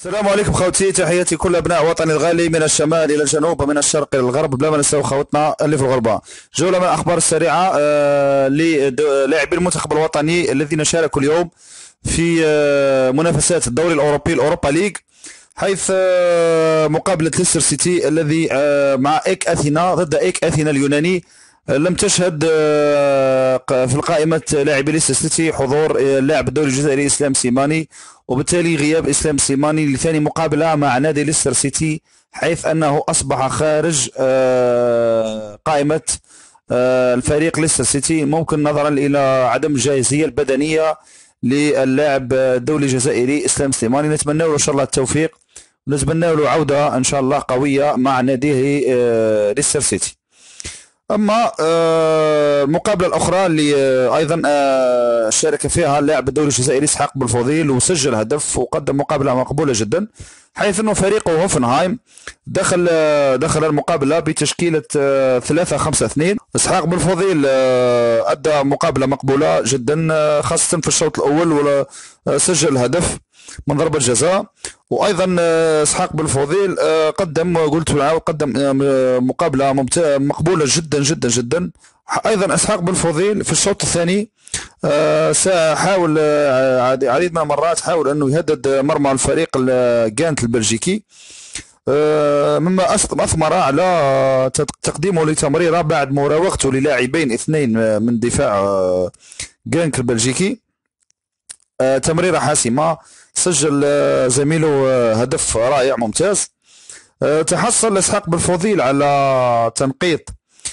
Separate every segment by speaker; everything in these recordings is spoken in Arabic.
Speaker 1: السلام عليكم خوتي، تحياتي كل ابناء وطني الغالي من الشمال الى الجنوب ومن الشرق الى الغرب، بلا ما ننساو خوتنا اللي في الغربه. جوله من الاخبار السريعه للاعبي المنتخب الوطني الذين شاركوا اليوم في منافسات الدوري الاوروبي الاوروبا ليج، حيث مقابله ليستر سيتي الذي مع ايك اثينا ضد ايك اثينا اليوناني. لم تشهد في القائمة لاعبي ليستر سيتي حضور اللاعب الدولي الجزائري اسلام سيماني، وبالتالي غياب اسلام سيماني لثاني مقابلة مع نادي ليستر سيتي، حيث انه اصبح خارج قائمة الفريق ليستر سيتي، ممكن نظرا الى عدم الجاهزية البدنية للاعب الدولي الجزائري اسلام سيماني. نتمنى له ان شاء الله التوفيق، ونتمنى له عودة ان شاء الله قوية مع ناديه ليستر سيتي. اما المقابله الاخرى اللي ايضا شارك فيها اللاعب الدولي الجزائري اسحاق بلفضيل وسجل هدف وقدم مقابله مقبوله جدا، حيث انه فريقه هوفنهايم دخل المقابله بتشكيله 3-5-2. اسحاق بلفضيل ادى مقابله مقبوله جدا، خاصه في الشوط الاول وسجل هدف من ضربة جزاء. وايضا اسحاق بالفضيل قدم مقابله مقبوله جدا جدا جدا. ايضا اسحاق بالفضيل في الشوط الثاني سحاول عديد من المرات حاول انه يهدد مرمى الفريق جانت البلجيكي، مما اثمر على تقديمه لتمريره بعد مراوغته للاعبين اثنين من دفاع جانك البلجيكي، تمريره حاسمه. سجل زميله هدف رائع ممتاز. تحصل اسحاق بالفضيل على تنقيط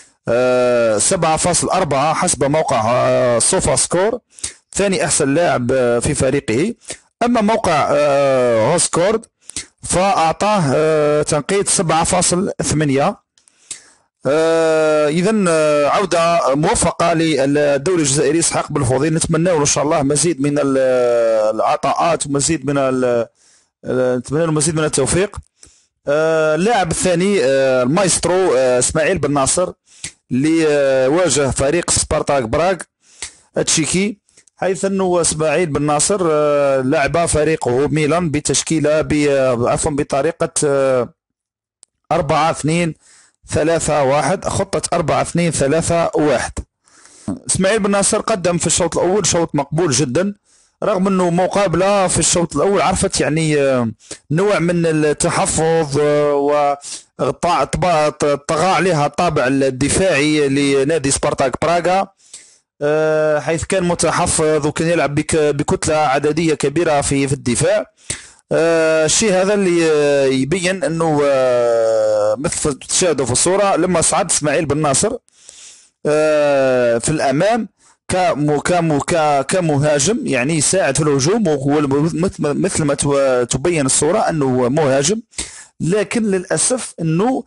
Speaker 1: 7.4 حسب موقع سوفا سكور، ثاني احسن لاعب في فريقه. اما موقع هوسكورد فاعطاه تنقيط 7.8. اذا عوده موفقه للدوري الجزائري اسحاق بالفضيل، نتمنى له ان شاء الله مزيد من العطاءات ومزيد من نتمنى له مزيد من التوفيق. اللاعب الثاني المايسترو اسماعيل بن ناصر، اللي واجه فريق سبارتاك براغ التشيكي، حيث انه اسماعيل بن ناصر لعب فريقه ميلان بطريقه 4-2-3-1، خطة 4-2-3-1. اسماعيل بن ناصر قدم في الشوط الأول شوط مقبول جدا، رغم أنه مقابلة في الشوط الأول عرفت يعني نوع من التحفظ وطغى عليها الطابع الدفاعي لنادي سبارتاك براغا، حيث كان متحفظ وكان يلعب بكتلة عددية كبيرة في الدفاع. الشيء هذا اللي يبين انه مثل تشاهدوا في الصوره، لما صعد اسماعيل بن ناصر في الامام كمهاجم، يعني يساعد في الهجوم، وهو مثل ما تبين الصوره انه مهاجم، لكن للاسف انه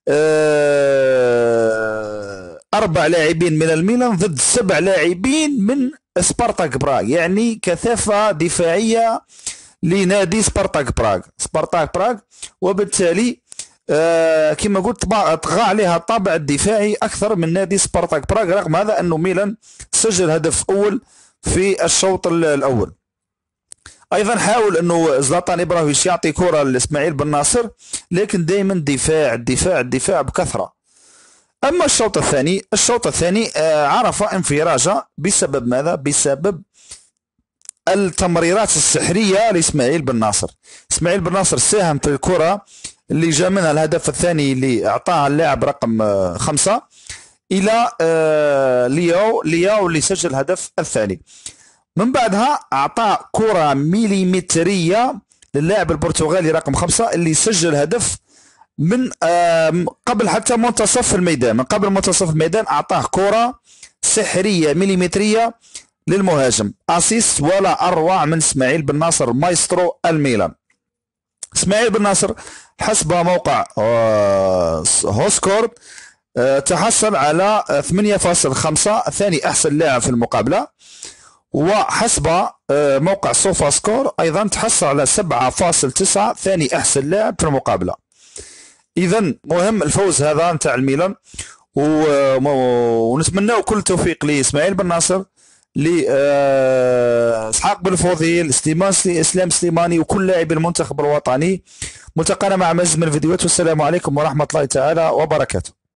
Speaker 1: 4 لاعبين من الميلان ضد 7 لاعبين من سبارتاك براغ، يعني كثافه دفاعيه لنادي سبارتاك براغ، وبالتالي كما قلت طغى عليها الطابع الدفاعي اكثر من نادي سبارتاك براغ، رغم هذا انه ميلان سجل هدف اول في الشوط الاول. ايضا حاول انه زلاتان ابراهيموفيتش يعطي كره لاسماعيل بن ناصر، لكن دائما دفاع بكثره. اما الشوط الثاني عرف انفراجه بسبب ماذا؟ بسبب التمريرات السحريه لاسماعيل بن ناصر. اسماعيل بن ناصر ساهم في الكره اللي جاء منها الهدف الثاني اللي اعطاها اللاعب رقم 5 الى لياو اللي سجل الهدف الثاني. من بعدها اعطى كره مليمتريه للاعب البرتغالي رقم 5 اللي سجل هدف من قبل حتى منتصف الميدان، من قبل منتصف الميدان اعطاه كره سحريه مليمتريه للمهاجم، اسيست ولا اروع من اسماعيل بن ناصر مايسترو الميلان. اسماعيل بن ناصر حسب موقع هوسكورد تحصل على 8.5، ثاني احسن لاعب في المقابله، وحسب موقع سوفا سكور ايضا تحصل على 7.9، ثاني احسن لاعب في المقابله. اذا مهم الفوز هذا نتاع الميلان، ونتمنى كل التوفيق لاسماعيل بن ناصر اسحاق بن فوضيل، اسلام سليماني، وكل لاعبي المنتخب الوطني. ملتقانا مع مزيد من الفيديوهات، والسلام عليكم ورحمة الله تعالى وبركاته.